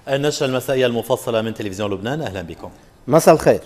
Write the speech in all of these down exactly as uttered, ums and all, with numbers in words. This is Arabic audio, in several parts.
النشرة المسائية المفصلة من تلفزيون لبنان، أهلا بكم. مساء الخير.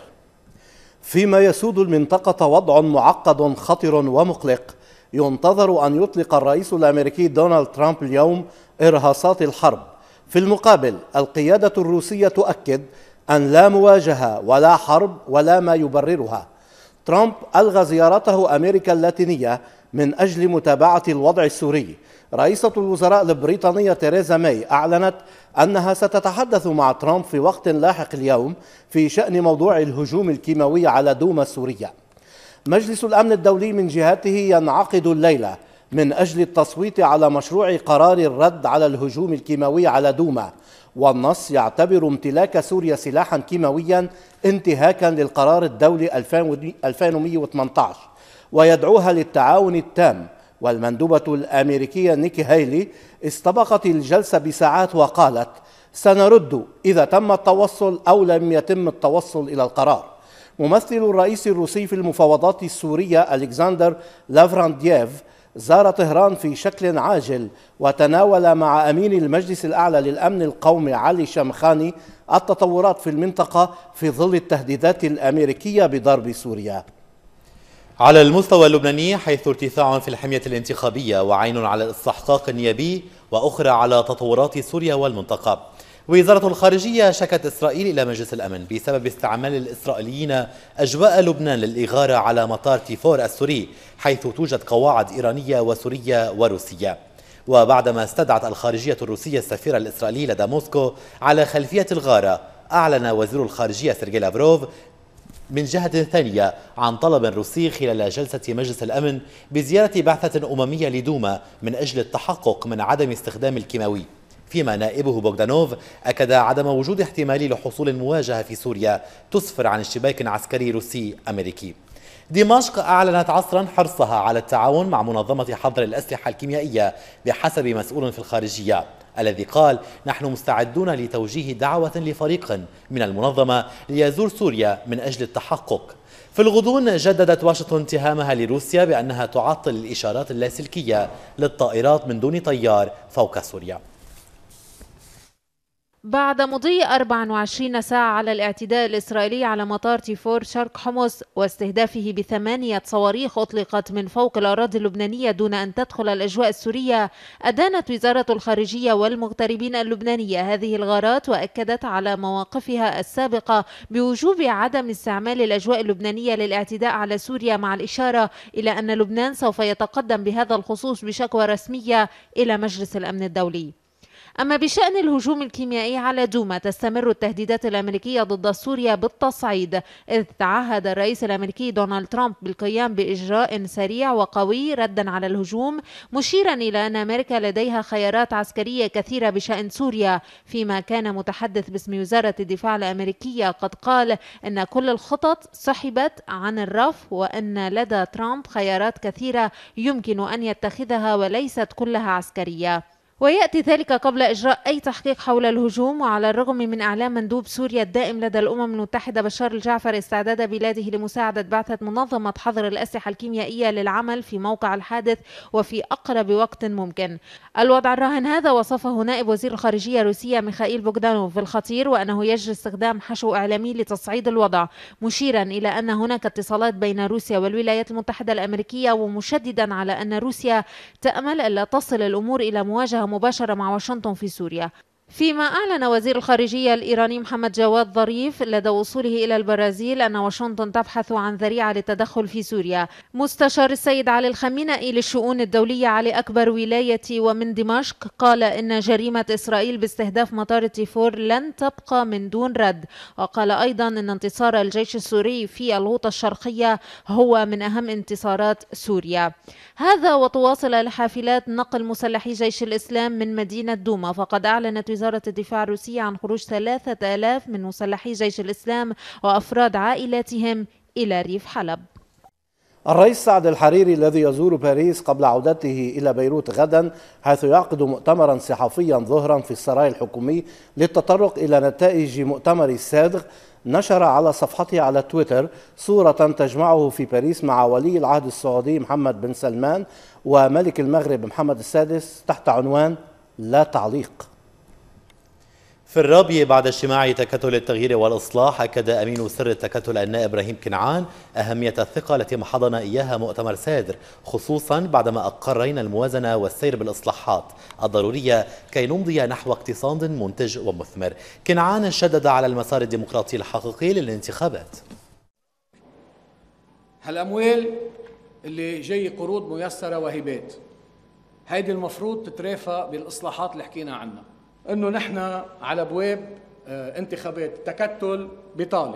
فيما يسود المنطقة وضع معقد خطر ومقلق، ينتظر أن يطلق الرئيس الأمريكي دونالد ترامب اليوم إرهاصات الحرب. في المقابل القيادة الروسية تؤكد أن لا مواجهة ولا حرب ولا ما يبررها. ترامب ألغى زيارته أمريكا اللاتينية من أجل متابعة الوضع السوري. رئيسة الوزراء البريطانية تيريزا ماي أعلنت أنها ستتحدث مع ترامب في وقت لاحق اليوم في شأن موضوع الهجوم الكيماوي على دوما سوريا. مجلس الأمن الدولي من جهته ينعقد الليلة من أجل التصويت على مشروع قرار الرد على الهجوم الكيماوي على دوما، والنص يعتبر امتلاك سوريا سلاحا كيماويا انتهاكا للقرار الدولي ألفين ومئة وثمانية عشر ويدعوها للتعاون التام. والمندوبة الأمريكية نيكي هيلي استبقت الجلسة بساعات وقالت: سنرد إذا تم التوصل أو لم يتم التوصل إلى القرار. ممثل الرئيس الروسي في المفاوضات السورية ألكسندر لافراندييف زار طهران في شكل عاجل وتناول مع أمين المجلس الأعلى للأمن القومي علي شمخاني التطورات في المنطقة في ظل التهديدات الأمريكية بضرب سوريا. على المستوى اللبناني، حيث ارتفاع في الحمية الانتخابية وعين على الاستحقاق النيابي وأخرى على تطورات سوريا والمنطقة. وزارة الخارجية شكت إسرائيل إلى مجلس الأمن بسبب استعمال الإسرائيليين أجواء لبنان للإغارة على مطار تيفور السوري، حيث توجد قواعد إيرانية وسورية وروسية. وبعدما استدعت الخارجية الروسية السفير الإسرائيلي لدى موسكو على خلفية الغارة، أعلن وزير الخارجية سيرجي لافروف من جهة ثانية عن طلب روسي خلال جلسة مجلس الأمن بزيارة بعثة أممية لدوما من أجل التحقق من عدم استخدام الكيماوي، فيما نائبه بوغدانوف أكد عدم وجود احتمال لحصول مواجهة في سوريا تسفر عن اشتباك عسكري روسي أمريكي. دمشق أعلنت عصرا حرصها على التعاون مع منظمة حظر الأسلحة الكيميائية بحسب مسؤول في الخارجية، الذي قال: نحن مستعدون لتوجيه دعوة لفريق من المنظمة ليزور سوريا من أجل التحقق. في الغضون جددت واشنطن اتهامها لروسيا بأنها تعطل الإشارات اللاسلكية للطائرات من دون طيار فوق سوريا. بعد مضي أربع وعشرين ساعة على الاعتداء الإسرائيلي على مطار تيفور شرق حمص واستهدافه بثمانية صواريخ أطلقت من فوق الأراضي اللبنانية دون أن تدخل الأجواء السورية، أدانت وزارة الخارجية والمغتربين اللبنانية هذه الغارات، وأكدت على مواقفها السابقة بوجوب عدم استعمال الأجواء اللبنانية للاعتداء على سوريا، مع الإشارة إلى أن لبنان سوف يتقدم بهذا الخصوص بشكوى رسمية إلى مجلس الأمن الدولي. أما بشأن الهجوم الكيميائي على دوما، تستمر التهديدات الأمريكية ضد سوريا بالتصعيد، إذ تعهد الرئيس الأمريكي دونالد ترامب بالقيام بإجراء سريع وقوي ردا على الهجوم، مشيرا إلى أن أمريكا لديها خيارات عسكرية كثيرة بشأن سوريا، فيما كان متحدث باسم وزارة الدفاع الأمريكية قد قال أن كل الخطط سحبت عن الرف، وأن لدى ترامب خيارات كثيرة يمكن أن يتخذها وليست كلها عسكرية. ويأتي ذلك قبل إجراء أي تحقيق حول الهجوم. وعلى الرغم من إعلام مندوب سوريا الدائم لدى الأمم المتحدة بشار الجعفر استعداد بلاده لمساعدة بعثة منظمة حظر الأسلحة الكيميائية للعمل في موقع الحادث وفي أقرب وقت ممكن، الوضع الراهن هذا وصفه نائب وزير الخارجية الروسية ميخائيل بوغدانوف بالخطير، وأنه يجري استخدام حشو إعلامي لتصعيد الوضع، مشيرا إلى أن هناك اتصالات بين روسيا والولايات المتحدة الأمريكية، ومشددا على أن روسيا تأمل ألا تصل الأمور إلى مواجهة مباشرة مع واشنطن في سوريا. فيما أعلن وزير الخارجية الإيراني محمد جواد ظريف لدى وصوله إلى البرازيل أن واشنطن تبحث عن ذريعة للتدخل في سوريا. مستشار السيد علي الخمينئي للشؤون الدولية علي أكبر ولاية ومن دمشق قال إن جريمة إسرائيل باستهداف مطار تيفور لن تبقى من دون رد، وقال أيضا أن انتصار الجيش السوري في الغوطة الشرقية هو من أهم انتصارات سوريا. هذا وتواصل الحافلات نقل مسلحي جيش الإسلام من مدينة دوما، فقد أعلنت وزارة الدفاع الروسية عن خروج ثلاثة آلاف من مسلحي جيش الإسلام وأفراد عائلاتهم إلى ريف حلب. الرئيس سعد الحريري الذي يزور باريس قبل عودته إلى بيروت غدا، حيث يعقد مؤتمرا صحفيا ظهرا في السراي الحكومي للتطرق إلى نتائج مؤتمر السادغ، نشر على صفحته على تويتر صورة تجمعه في باريس مع ولي العهد السعودي محمد بن سلمان وملك المغرب محمد السادس تحت عنوان لا تعليق. في الرابية بعد اجتماع تكتل التغيير والإصلاح، أكد أمين سر التكتل النائب إبراهيم كنعان أهمية الثقة التي محضنا إياها مؤتمر سادر، خصوصا بعدما أقرينا الموازنة والسير بالإصلاحات الضرورية كي نمضي نحو اقتصاد منتج ومثمر. كنعان شدد على المسار الديمقراطي الحقيقي للانتخابات. هالأموال اللي جاي قروض ميسرة وهبات، هيدي المفروض تترافق بالإصلاحات اللي حكينا عنها. انه نحن على ابواب انتخابات التكتل بطالب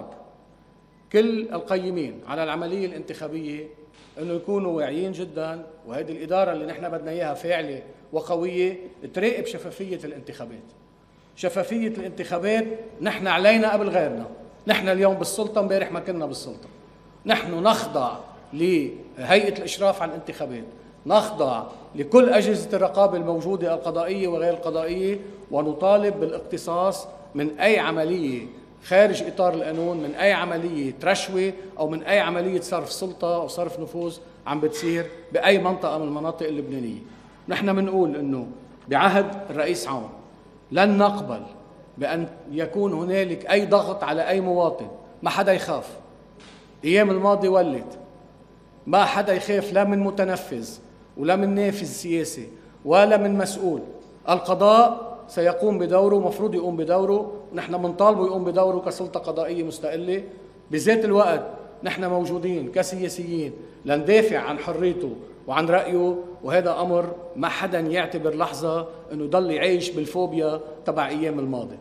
كل القيمين على العمليه الانتخابيه انه يكونوا واعيين جدا، وهذه الاداره اللي نحن بدنا اياها فاعله وقويه تراقب شفافيه الانتخابات. شفافيه الانتخابات نحن علينا قبل غيرنا، نحن اليوم بالسلطه، امبارح ما كنا بالسلطه. نحن نخضع لهيئه الاشراف على الانتخابات، نخضع لكل أجهزة الرقابة الموجودة القضائية وغير القضائية، ونطالب بالاقتصاص من أي عملية خارج إطار القانون، من أي عملية رشوة أو من أي عملية صرف سلطة أو صرف نفوذ عم بتصير بأي منطقة من المناطق اللبنانية. نحن بنقول إنه بعهد الرئيس عون لن نقبل بأن يكون هنالك أي ضغط على أي مواطن، ما حدا يخاف. أيام الماضي ولت ما حدا يخاف لا من متنفذ ولا من نافذ سياسي ولا من مسؤول. القضاء سيقوم بدوره، مفروض يقوم بدوره، ونحن بنطالبه يقوم بدوره كسلطة قضائية مستقلة. بذات الوقت نحن موجودين كسياسيين لندافع عن حريته وعن رأيه، وهذا أمر ما حدا يعتبر لحظة أنه يضل يعيش بالفوبيا تبع أيام الماضي.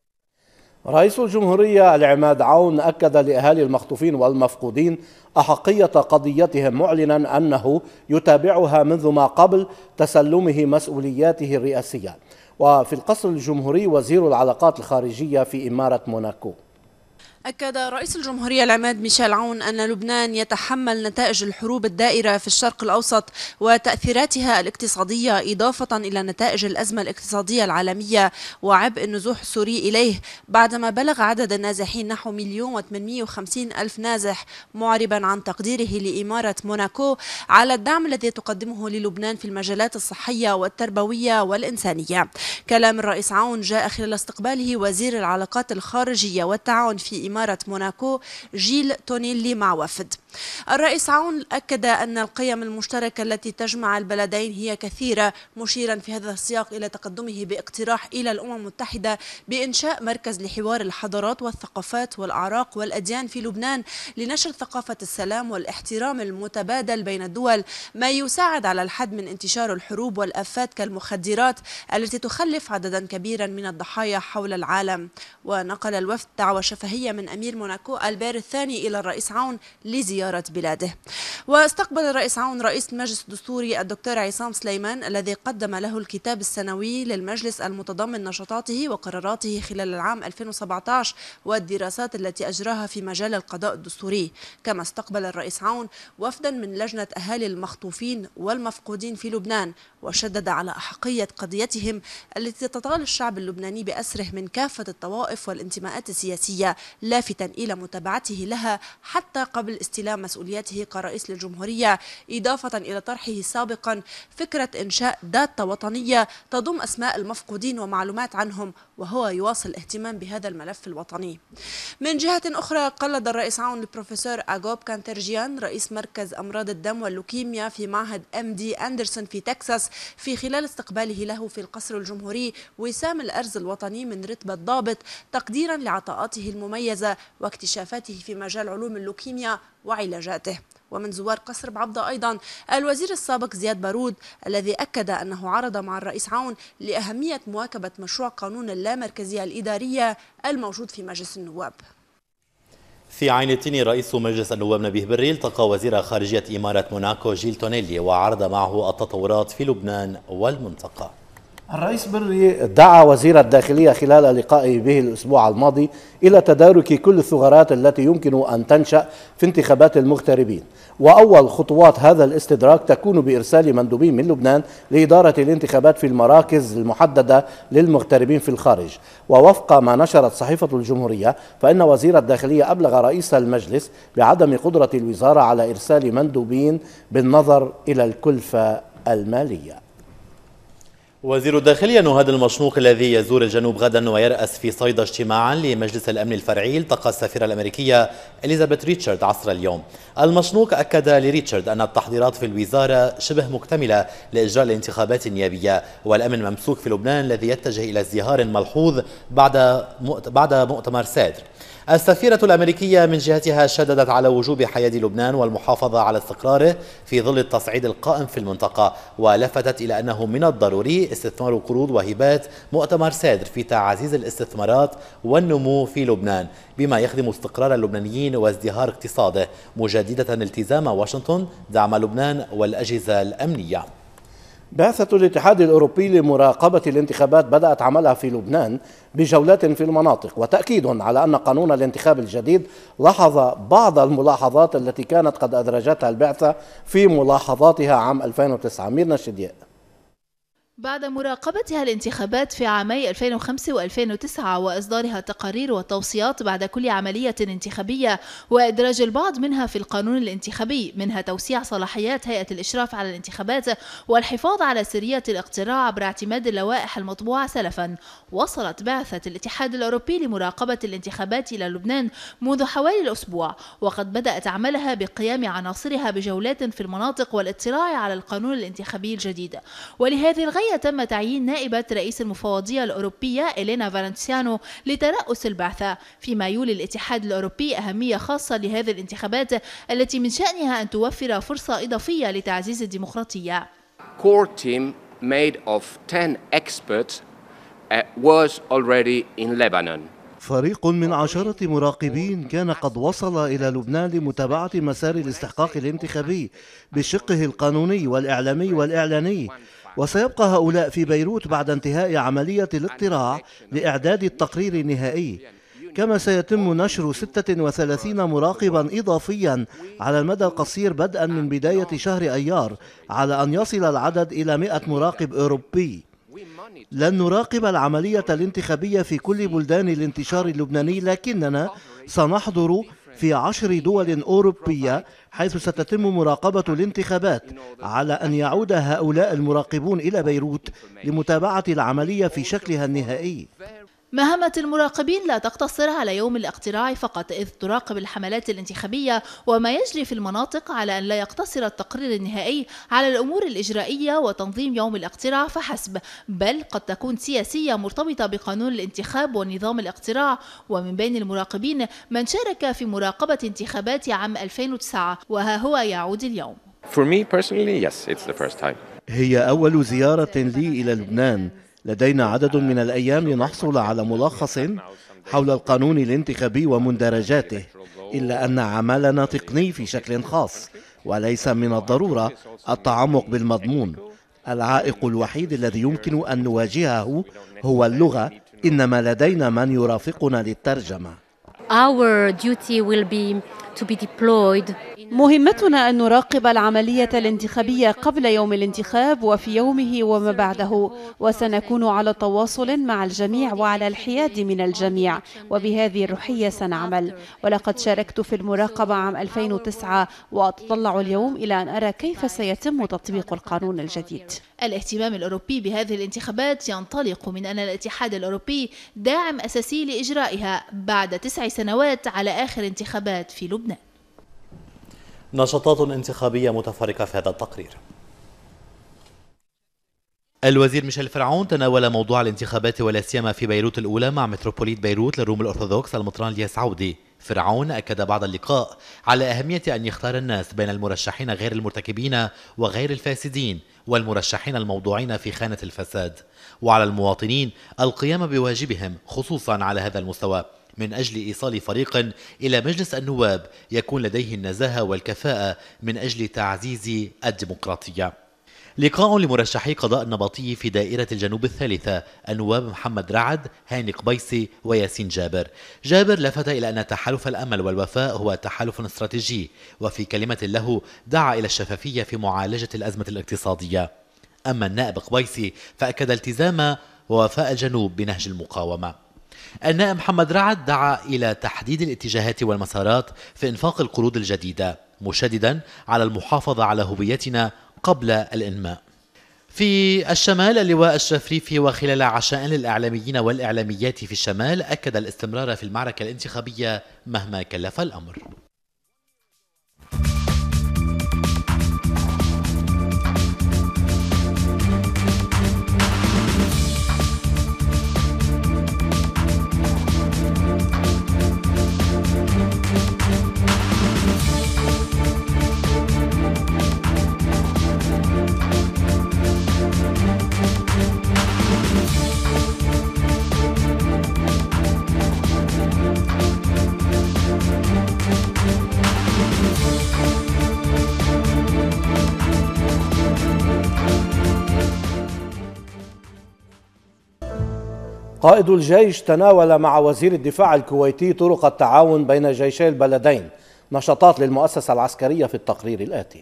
رئيس الجمهورية العماد عون أكد لأهالي المخطوفين والمفقودين أحقية قضيتهم، معلنا أنه يتابعها منذ ما قبل تسلمه مسؤولياته الرئاسية. وفي القصر الجمهوري وزير العلاقات الخارجية في إمارة موناكو. أكد رئيس الجمهورية العماد ميشيل عون أن لبنان يتحمل نتائج الحروب الدائرة في الشرق الأوسط وتأثيراتها الاقتصادية، إضافة إلى نتائج الأزمة الاقتصادية العالمية وعبء النزوح السوري إليه، بعدما بلغ عدد النازحين نحو مليون وثمانمئة وخمسين ألف نازح، معربا عن تقديره لإمارة موناكو على الدعم الذي تقدمه للبنان في المجالات الصحية والتربوية والإنسانية. كلام الرئيس عون جاء خلال استقباله وزير العلاقات الخارجية والتعاون في إمارة إمارة موناكو جيل تونيلي مع وفد. الرئيس عون أكد أن القيم المشتركة التي تجمع البلدين هي كثيرة، مشيرا في هذا السياق إلى تقدمه باقتراح إلى الأمم المتحدة بإنشاء مركز لحوار الحضارات والثقافات والأعراق والأديان في لبنان لنشر ثقافة السلام والاحترام المتبادل بين الدول، ما يساعد على الحد من انتشار الحروب والآفات كالمخدرات التي تخلف عددا كبيرا من الضحايا حول العالم. ونقل الوفد دعوة شفهية من أمير موناكو ألبير الثاني إلى الرئيس عون لزيارة بلاده. واستقبل الرئيس عون رئيس المجلس الدستوري الدكتور عصام سليمان الذي قدم له الكتاب السنوي للمجلس المتضمن نشاطاته وقراراته خلال العام ألفين وسبعة عشر والدراسات التي أجراها في مجال القضاء الدستوري. كما استقبل الرئيس عون وفدا من لجنة أهالي المخطوفين والمفقودين في لبنان، وشدد على أحقية قضيتهم التي تطال الشعب اللبناني بأسره من كافة الطوائف والانتماءات السياسية، لافتا إلى متابعته لها حتى قبل استلام مسؤولياته كرئيس للجمهورية، إضافة إلى طرحه سابقا فكرة إنشاء داتا وطنية تضم أسماء المفقودين ومعلومات عنهم، وهو يواصل الاهتمام بهذا الملف الوطني. من جهة أخرى قلد الرئيس عون البروفيسور أغوب كانترجيان رئيس مركز أمراض الدم واللوكيميا في معهد أم دي أندرسون في تكساس في خلال استقباله له في القصر الجمهوري وسام الأرز الوطني من رتبة ضابط، تقديرا لعطاءاته المميزة واكتشافاته في مجال علوم اللوكيميا وعلاجاته. ومن زوار قصر بعبدة أيضا الوزير السابق زياد بارود الذي أكد أنه عرض مع الرئيس عون لأهمية مواكبة مشروع قانون اللامركزية الإدارية الموجود في مجلس النواب. في عين التين رئيس مجلس النواب نبيه بري التقى وزير خارجية إمارة موناكو جيل تونيلي وعرض معه التطورات في لبنان والمنطقة. الرئيس بري دعا وزير الداخلية خلال لقائه به الأسبوع الماضي إلى تدارك كل الثغرات التي يمكن أن تنشأ في انتخابات المغتربين، وأول خطوات هذا الاستدراك تكون بإرسال مندوبين من لبنان لإدارة الانتخابات في المراكز المحددة للمغتربين في الخارج. ووفق ما نشرت صحيفة الجمهورية فإن وزير الداخلية أبلغ رئيس المجلس بعدم قدرة الوزارة على إرسال مندوبين بالنظر إلى الكلفة المالية. وزير الداخلية نهاد المشنوق الذي يزور الجنوب غدا ويرأس في صيدا اجتماعا لمجلس الأمن الفرعي التقى السفيرة الأمريكية إليزابيث ريتشارد عصر اليوم. المشنوق أكد لريتشارد أن التحضيرات في الوزارة شبه مكتملة لإجراء الانتخابات النيابية، والأمن ممسوك في لبنان الذي يتجه إلى ازدهار ملحوظ بعد بعد مؤتمر سادر. السفيرة الأمريكية من جهتها شددت على وجوب حياد لبنان والمحافظة على استقراره في ظل التصعيد القائم في المنطقة، ولفتت إلى أنه من الضروري استثمار قروض وهبات مؤتمر سادر في تعزيز الاستثمارات والنمو في لبنان بما يخدم استقرار اللبنانيين وازدهار اقتصاده، مجددة التزام واشنطن دعم لبنان والأجهزة الأمنية. بعثة الاتحاد الأوروبي لمراقبة الانتخابات بدأت عملها في لبنان بجولات في المناطق، وتأكيد على أن قانون الانتخاب الجديد لاحظ بعض الملاحظات التي كانت قد أدرجتها البعثة في ملاحظاتها عام ألفين وتسعة. ميرنا الشدياء. بعد مراقبتها الانتخابات في عامي ألفين وخمسة وألفين وتسعة وإصدارها تقارير وتوصيات بعد كل عملية انتخابية وإدراج البعض منها في القانون الانتخابي، منها توسيع صلاحيات هيئة الإشراف على الانتخابات والحفاظ على سرية الاقتراع عبر اعتماد اللوائح المطبوعة سلفا، وصلت بعثة الاتحاد الأوروبي لمراقبة الانتخابات إلى لبنان منذ حوالي الأسبوع، وقد بدأت عملها بقيام عناصرها بجولات في المناطق والاطلاع على القانون الانتخابي الجديد. ولهذه الغاية تم تعيين نائبة رئيس المفوضية الأوروبية إلينا فالنسيانو لترأس البعثة، فيما يولي الاتحاد الأوروبي أهمية خاصة لهذه الانتخابات التي من شأنها أن توفر فرصة إضافية لتعزيز الديمقراطية. Core team made of ten experts was already in Lebanon. فريق من عشرة مراقبين كان قد وصل إلى لبنان لمتابعة مسار الاستحقاق الانتخابي بشقه القانوني والإعلامي والإعلاني، وسيبقى هؤلاء في بيروت بعد انتهاء عملية الاقتراع لإعداد التقرير النهائي. كما سيتم نشر ستة وثلاثين مراقبا إضافيا على المدى القصير بدءا من بداية شهر أيار، على أن يصل العدد إلى مئة مراقب أوروبي. لن نراقب العملية الانتخابية في كل بلدان الانتشار اللبناني، لكننا سنحضر في عشر دول أوروبية حيث ستتم مراقبة الانتخابات، على أن يعود هؤلاء المراقبون إلى بيروت لمتابعة العملية في شكلها النهائي. مهمة المراقبين لا تقتصر على يوم الاقتراع فقط، إذ تراقب الحملات الانتخابية وما يجري في المناطق، على أن لا يقتصر التقرير النهائي على الأمور الإجرائية وتنظيم يوم الاقتراع فحسب، بل قد تكون سياسية مرتبطة بقانون الانتخاب ونظام الاقتراع. ومن بين المراقبين من شارك في مراقبة انتخابات عام ألفين وتسعة، وها هو يعود اليوم. For me personally, yes, it's the first time. هي أول زيارة لي إلى لبنان. لدينا عدد من الأيام لنحصل على ملخص حول القانون الانتخابي ومندرجاته، إلا أن عملنا تقني في شكل خاص، وليس من الضرورة التعمق بالمضمون. العائق الوحيد الذي يمكن أن نواجهه هو اللغة، إنما لدينا من يرافقنا للترجمة. Our duty will be to be deployed. مهمتنا أن نراقب العملية الانتخابية قبل يوم الانتخاب وفي يومه وما بعده، وسنكون على تواصل مع الجميع وعلى الحياد من الجميع، وبهذه الروحية سنعمل. ولقد شاركت في المراقبة عام ألفين وتسعة، وأتطلع اليوم إلى أن أرى كيف سيتم تطبيق القانون الجديد. الاهتمام الأوروبي بهذه الانتخابات ينطلق من أن الاتحاد الأوروبي داعم أساسي لإجرائها بعد تسع سنوات على آخر انتخابات في لبنان. نشاطات انتخابية متفرقة في هذا التقرير. الوزير ميشيل فرعون تناول موضوع الانتخابات ولا سيما في بيروت الأولى مع متروبوليت بيروت للروم الأرثوذكس المطران الياس عودي. فرعون أكد بعد اللقاء على أهمية أن يختار الناس بين المرشحين غير المرتكبين وغير الفاسدين والمرشحين الموضوعين في خانة الفساد، وعلى المواطنين القيام بواجبهم خصوصا على هذا المستوى من أجل إيصال فريق إلى مجلس النواب يكون لديه النزاهة والكفاءة من أجل تعزيز الديمقراطية. لقاء لمرشحي قضاء النبطي في دائرة الجنوب الثالثة النواب محمد رعد، هاني قبيسي وياسين جابر. جابر لفت إلى أن تحالف الأمل والوفاء هو تحالف استراتيجي، وفي كلمة له دعا إلى الشفافية في معالجة الأزمة الاقتصادية. أما النائب قبيسي فأكد التزام ووفاء الجنوب بنهج المقاومة. النائب محمد رعد دعا إلى تحديد الاتجاهات والمسارات في إنفاق القروض الجديدة، مشددا على المحافظة على هويتنا قبل الإنماء. في الشمال، اللواء الشفريفي وخلال عشاء للإعلاميين والإعلاميات في الشمال أكد الاستمرار في المعركة الانتخابية مهما كلف الأمر. قائد الجيش تناول مع وزير الدفاع الكويتي طرق التعاون بين جيشي البلدين. نشاطات للمؤسسة العسكرية في التقرير الآتي.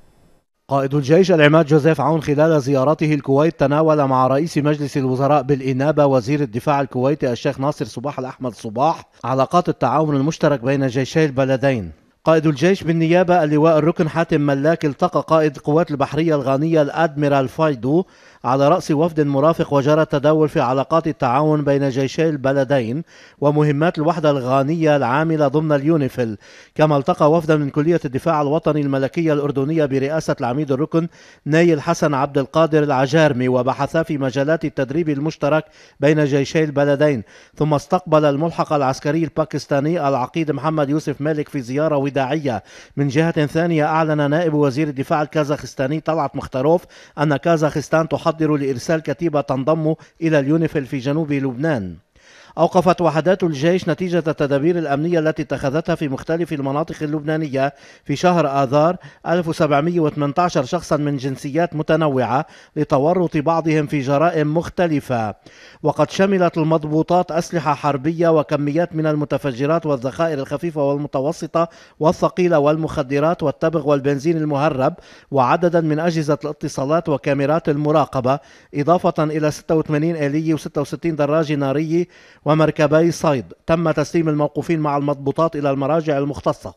قائد الجيش العماد جوزيف عون خلال زيارته الكويت تناول مع رئيس مجلس الوزراء بالإنابة وزير الدفاع الكويتي الشيخ ناصر صباح الأحمد صباح علاقات التعاون المشترك بين جيشي البلدين. قائد الجيش بالنيابة اللواء الركن حاتم ملاك التقى قائد القوات البحرية الغانية الأدميرال فايدو على رأس وفد مرافق، وجرى التداول في علاقات التعاون بين جيشي البلدين ومهمات الوحدة الغانية العاملة ضمن اليونيفيل. كما التقى وفدا من كلية الدفاع الوطني الملكية الأردنية برئاسة العميد الركن نايل حسن عبد القادر العجارمي، وبحثا في مجالات التدريب المشترك بين جيشي البلدين. ثم استقبل الملحق العسكري الباكستاني العقيد محمد يوسف مالك في زيارة وداعية. من جهة ثانية، أعلن نائب وزير الدفاع الكازاخستاني طلعت مختاروف أن كازاخستان تحضر لإرسال كتيبة تنضم إلى اليونيفيل في جنوب لبنان. أوقفت وحدات الجيش نتيجة التدابير الأمنية التي اتخذتها في مختلف المناطق اللبنانية في شهر آذار ألف وسبعمئة وثمانية عشر شخصا من جنسيات متنوعة لتورط بعضهم في جرائم مختلفة. وقد شملت المضبوطات أسلحة حربية وكميات من المتفجرات والذخائر الخفيفة والمتوسطة والثقيلة والمخدرات والتبغ والبنزين المهرب وعددا من أجهزة الاتصالات وكاميرات المراقبة، إضافة إلى ستة وثمانين آلية وستة وستين دراجة نارية ومركبي صيد. تم تسليم الموقوفين مع المضبوطات إلى المراجع المختصة.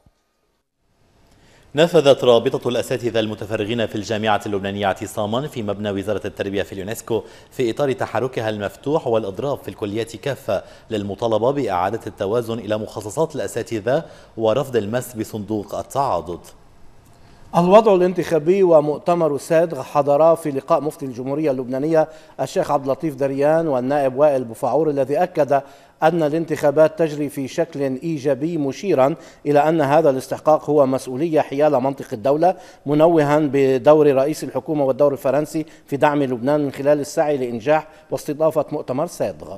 نفذت رابطة الأساتذة المتفرغين في الجامعة اللبنانية اعتصاما في مبنى وزارة التربية في اليونسكو في إطار تحركها المفتوح والإضراب في الكليات كافة للمطالبة بإعادة التوازن إلى مخصصات الأساتذة ورفض المس بصندوق التعاضد. الوضع الانتخابي ومؤتمر سادغ حضرا في لقاء مفتي الجمهورية اللبنانية الشيخ عبد اللطيف دريان والنائب وائل بوفعور، الذي أكد أن الانتخابات تجري في شكل إيجابي، مشيرا إلى أن هذا الاستحقاق هو مسؤولية حيال منطق الدولة، منوها بدور رئيس الحكومة والدور الفرنسي في دعم لبنان من خلال السعي لإنجاح واستضافة مؤتمر سادغ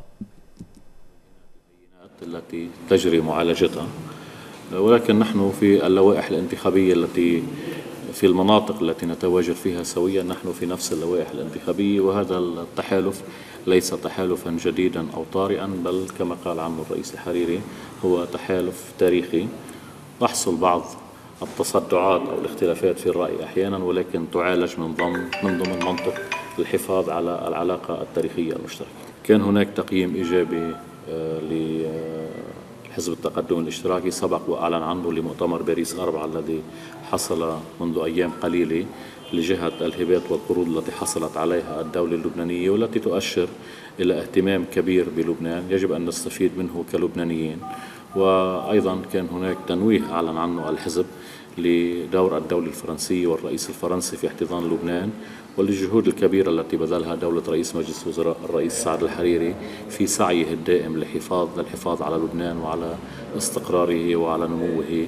التي تجري معالجتها. ولكن نحن في اللوائح الانتخابية التي في المناطق التي نتواجد فيها سويا نحن في نفس اللوائح الانتخابية، وهذا التحالف ليس تحالفا جديدا أو طارئا، بل كما قال عنه الرئيس الحريري هو تحالف تاريخي. تحصل بعض التصدعات أو الاختلافات في الرأي أحيانا، ولكن تعالج من ضمن من ضمن منطق الحفاظ على العلاقة التاريخية المشتركة. كان هناك تقييم إيجابي لحزب التقدم الاشتراكي سبق وأعلن عنه لمؤتمر باريس أربعة الذي حصل منذ أيام قليلة لجهة الهبات والقروض التي حصلت عليها الدولة اللبنانية، والتي تؤشر إلى اهتمام كبير بلبنان يجب أن نستفيد منه كلبنانيين. وأيضا كان هناك تنويه أعلن عنه الحزب لدور الدولة الفرنسية والرئيس الفرنسي في احتضان لبنان، وللجهود الكبيرة التي بذلها دولة رئيس مجلس الوزراء الرئيس سعد الحريري في سعيه الدائم للحفاظ للحفاظ على لبنان وعلى استقراره وعلى نموه.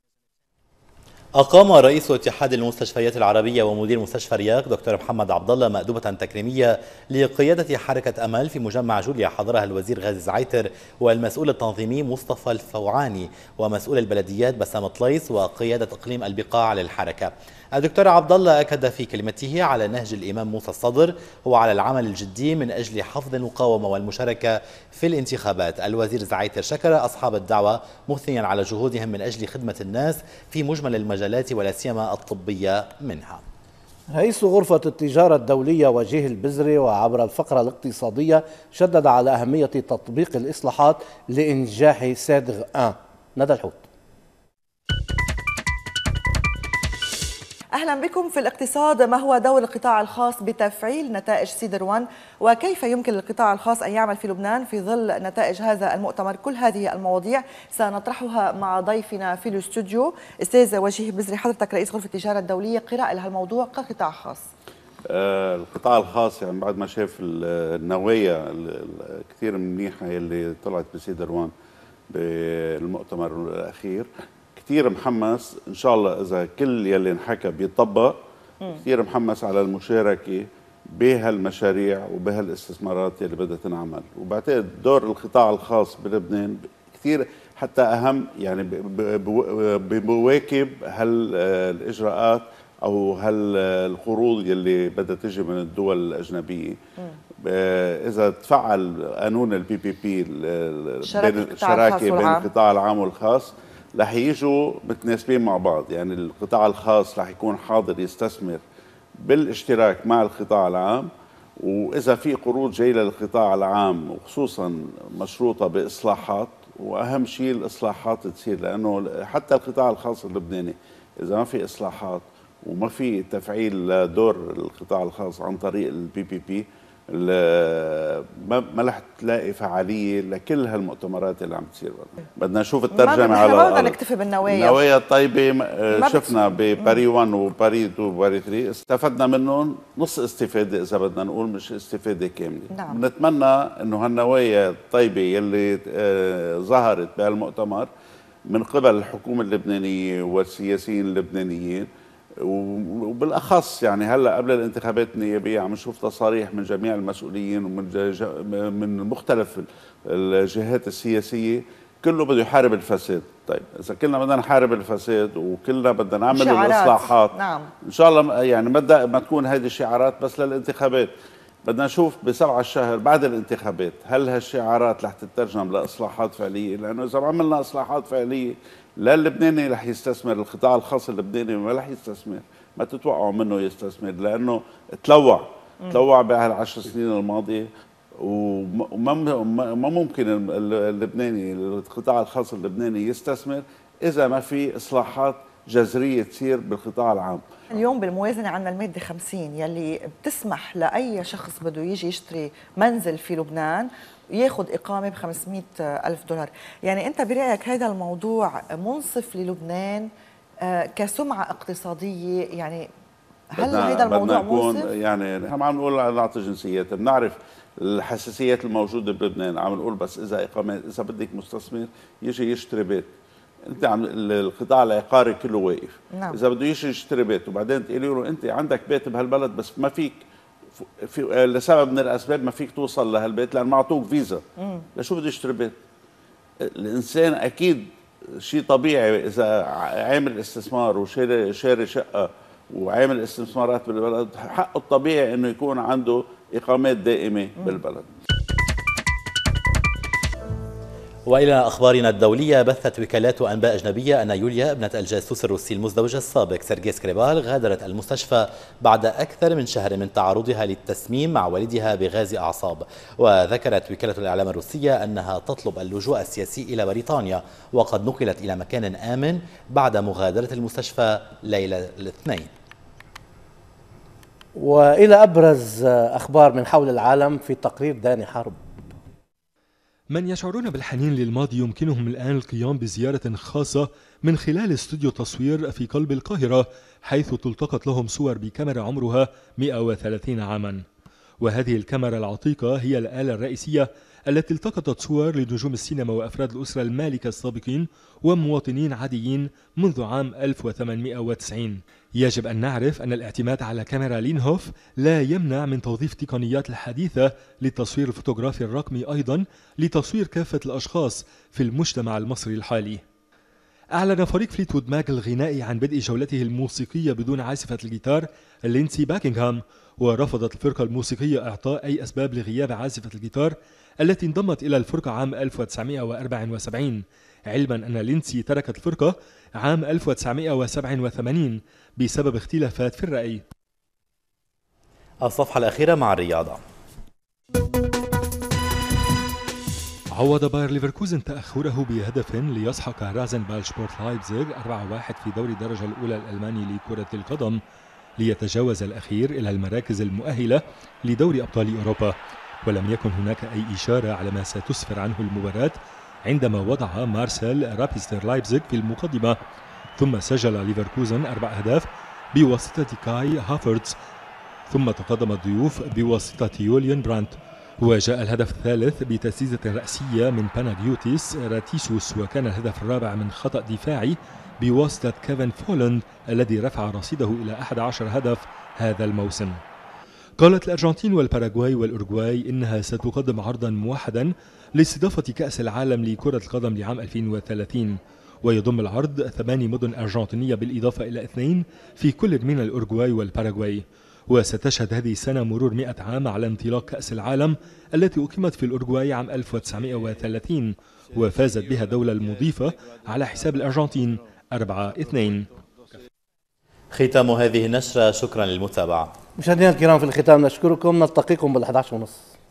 أقام رئيس اتحاد المستشفيات العربية ومدير مستشفى رياض دكتور محمد عبد الله مأدوبة تكريمية لقيادة حركة أمل في مجمع جوليا، حضرها الوزير غازي زعيتر والمسؤول التنظيمي مصطفى الفوعاني ومسؤول البلديات بسام طليس وقيادة إقليم البقاع للحركة. الدكتور عبد الله أكد في كلمته على نهج الإمام موسى الصدر وعلى العمل الجدي من أجل حفظ المقاومة والمشاركة في الانتخابات. الوزير زعيتر شكر أصحاب الدعوة مثنيا على جهودهم من أجل خدمة الناس في مجمل المجالات ولا سيما الطبية منها. رئيس غرفة التجارة الدولية وجيه البزري وعبر الفقرة الاقتصادية شدد على أهمية تطبيق الإصلاحات لإنجاح سادغ واحد. ندى الحوت. أهلا بكم في الاقتصاد. ما هو دور القطاع الخاص بتفعيل نتائج سيدر واحد، وكيف يمكن للقطاع الخاص أن يعمل في لبنان في ظل نتائج هذا المؤتمر؟ كل هذه المواضيع سنطرحها مع ضيفنا في الاستوديو أستاذ وجيه بزري، حضرتك رئيس غرفة التجارة الدولية، قراءة لهالموضوع كقطاع خاص. آه القطاع الخاص يعني بعد ما شاف النوايا كثير منيحة اللي طلعت بسيدر واحد بالمؤتمر الأخير، كثير محمس إن شاء الله إذا كل يلي انحكى بيطبق، كثير محمس على المشاركة بهالمشاريع وبهالاستثمارات يلي بدها تنعمل. وبعتقد دور القطاع الخاص بلبنان كثير حتى أهم، يعني بواكب هالإجراءات أو هالقروض يلي بدها تجي من الدول الأجنبية. إذا تفعل قانون البي بي بي الشراكة بين القطاع العام والخاص رح يجوا متناسبين مع بعض. يعني القطاع الخاص رح يكون حاضر يستثمر بالاشتراك مع القطاع العام، وإذا في قروض جاية للقطاع العام وخصوصا مشروطة بإصلاحات، وأهم شيء الإصلاحات تصير، لأنه حتى القطاع الخاص اللبناني إذا ما في إصلاحات وما في تفعيل دور القطاع الخاص عن طريق البي بي بي ما رح تلاقي فعاليه لكل هالمؤتمرات اللي عم تصير. بدنا نشوف الترجمه على ما بدنا نكتفي بالنوايا النوايا الطيبه. شفنا بباري واحد وباري اثنين وباري ثلاثة استفدنا منهم نص استفاده، اذا بدنا نقول مش استفاده كامله. نعم. بنتمنى انه هالنوايا الطيبه يلي ظهرت بهالمؤتمر من قبل الحكومه اللبنانيه والسياسيين اللبنانيين، وبالاخص يعني هلا قبل الانتخابات النيابيه عم نشوف تصاريح من جميع المسؤولين ومن من مختلف الجهات السياسيه، كله بده يحارب الفساد. طيب اذا كلنا بدنا نحارب الفساد وكلنا بدنا نعمل الاصلاحات، نعم. ان شاء الله يعني ما ما تكون هذه الشعارات بس للانتخابات. بدنا نشوف بسبعة الشهر بعد الانتخابات هل هالشعارات رح تترجم لاصلاحات فعليه، لانه اذا عملنا اصلاحات فعليه لا اللبناني رح يستثمر، القطاع الخاص اللبناني ما رح يستثمر، ما تتوقعوا منه يستثمر، لانه تلوع تلوع بهالعشر سنين الماضيه، وما ما ممكن اللبناني القطاع الخاص اللبناني يستثمر اذا ما في اصلاحات جذريه تصير بالقطاع العام. اليوم بالموازنه عندنا الماده خمسين يلي بتسمح لاي شخص بده يجي يشتري منزل في لبنان ياخذ إقامة ب خمسمئة ألف دولار. يعني أنت برأيك هذا الموضوع منصف للبنان كسمعة اقتصادية؟ يعني هل هذا الموضوع منصف؟ يعني نحن عم نقول نعطي جنسيات، بنعرف الحساسيات الموجودة بلبنان، عم نقول بس إذا إقامة، إذا بدك مستثمر يجي يشتري بيت، أنت عم القطاع العقاري كله واقف. نعم. إذا بده يجي يشتري بيت وبعدين تقولي له أنت عندك بيت بهالبلد بس ما فيك في لسبب من الاسباب ما فيك توصل لهالبيت لان ما اعطوك فيزا، لشو بده يشتري بيت؟ الانسان اكيد شيء طبيعي اذا عامل استثمار وشاري شاري شقه وعامل استثمارات بالبلد، حقه الطبيعي انه يكون عنده اقامات دائمه بالبلد. وإلى أخبارنا الدولية، بثت وكالات أنباء أجنبية أن يوليا ابنة الجاسوس الروسي المزدوج السابق سيرجي سكريبال غادرت المستشفى بعد أكثر من شهر من تعرضها للتسميم مع والدها بغاز أعصاب. وذكرت وكالة الإعلام الروسية أنها تطلب اللجوء السياسي إلى بريطانيا، وقد نقلت إلى مكان آمن بعد مغادرة المستشفى ليلة الاثنين. وإلى أبرز أخبار من حول العالم في تقرير داني حرب. من يشعرون بالحنين للماضي يمكنهم الآن القيام بزيارة خاصة من خلال استوديو تصوير في قلب القاهرة، حيث تلتقط لهم صور بكاميرا عمرها مئة وثلاثين عاما. وهذه الكاميرا العتيقة هي الآلة الرئيسية التي التقطت صور لنجوم السينما وأفراد الأسرة المالكة السابقين ومواطنين عاديين منذ عام ألف وثمانمئة وتسعين. يجب أن نعرف أن الاعتماد على كاميرا لينهوف لا يمنع من توظيف التقنيات الحديثة للتصوير الفوتوغرافي الرقمي أيضا لتصوير كافة الأشخاص في المجتمع المصري الحالي. أعلن فريق فليتوود ماك الغنائي عن بدء جولته الموسيقية بدون عازفة الجيتار لينسي باكنغهام، ورفضت الفرقة الموسيقية إعطاء أي أسباب لغياب عازفة الجيتار التي انضمت إلى الفرقة عام ألف وتسعمئة وأربعة وسبعين، علما أن لينسي تركت الفرقة عام ألف وتسعمئة وسبعة وثمانين بسبب اختلافات في الرأي. الصفحة الأخيرة مع الرياضة. عوض باير ليفركوزن تأخره بهدف ليسحق رازنبال سبورت لايبزيغ أربعة واحد في دوري الدرجة الأولى الألماني لكرة القدم ليتجاوز الأخير إلى المراكز المؤهلة لدوري أبطال أوروبا. ولم يكن هناك أي إشارة على ما ستسفر عنه المباراة عندما وضع مارسيل رابيستر لايبزيغ في المقدمة، ثم سجل ليفركوزن أربع أهداف بواسطة كاي هافرتز، ثم تقدم الضيوف بواسطة يوليان براندت. وجاء الهدف الثالث بتسديدة رأسية من باناغيوتيس راتيسوس، وكان الهدف الرابع من خطأ دفاعي بواسطة كيفن فولند الذي رفع رصيده إلى أحد عشر هدف هذا الموسم. قالت الأرجنتين والباراغواي والأورغواي إنها ستقدم عرضا موحدا لاستضافة كأس العالم لكرة القدم لعام ألفين وثلاثين، ويضم العرض ثماني مدن أرجنتينية بالإضافة إلى اثنين في كل من الأورغواي والباراغواي. وستشهد هذه السنة مرور مئة عام على انطلاق كأس العالم التي أقيمت في الأورغواي عام ألف وتسعمئة وثلاثين، وفازت بها الدولة المضيفة على حساب الأرجنتين أربعة اثنين. ختام هذه النشرة، شكرا للمتابعة. مشاهدينا الكرام، في الختام نشكركم، نلتقيكم بالأحد عشر ونصف.